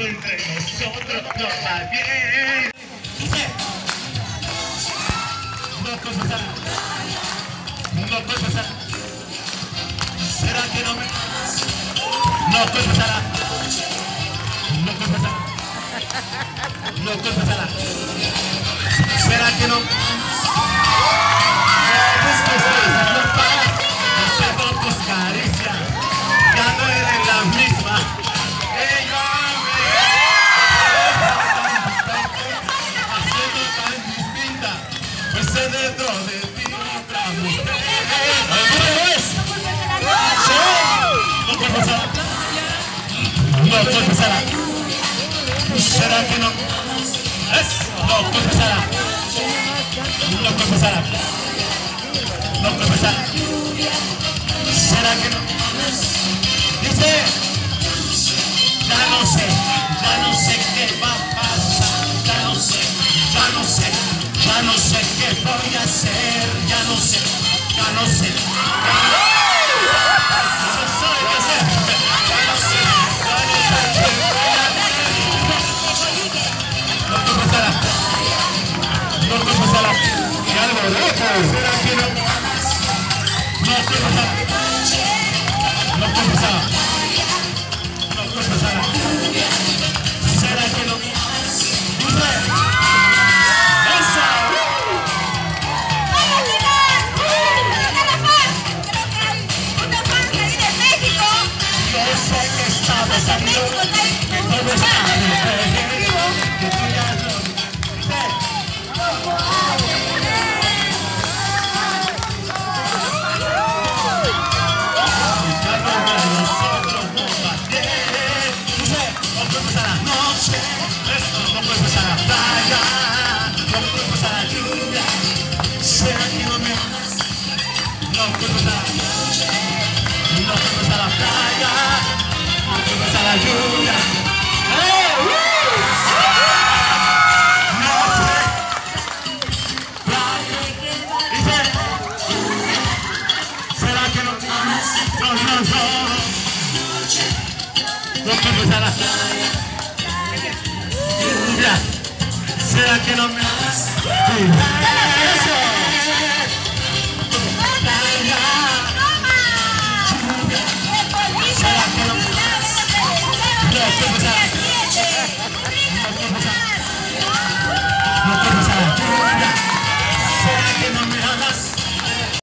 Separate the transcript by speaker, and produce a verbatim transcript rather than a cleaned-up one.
Speaker 1: todo entre nosotros no va bien. Dice, no confesará, no confesará. ¿Será que no me? No confesará, no confesará, no confesará. ¿Será que no? Hacemos tus caricias, ya no eres la misma. Ella me haciendo tan distinta, pues sé dentro de ti otra mujer. ¿Alguna vez? No confesará, no confesará. ¿Será que no? Eso, no confesará, no confesará. No confesará. ¿Será que no? Dice, ya no sé, ya no sé qué va a pasar, ya no sé, ya no sé, ya no sé qué voy a hacer, ya no sé, ya no sé, ya no sé. No sabe qué hacer, ya no sé, ya no sé qué voy a hacer. No confesará, no confesará. ¡Qué alboroto! ¿Será que no? No confesará, no confesará, no confesará. ¿Será que no? Dice, ¡esa!
Speaker 2: ¡Vamos, Pilar! ¡Cada fan! Creo que hay una fan que viene de México.
Speaker 1: Yo sé que estabas aquí, que todo está repetido, que tú ya lo dice. La lluvia. ¡Hey! No sé. Dice, ¿será que no? No, no, no. No confesará. Lluvia. ¿Será que no me?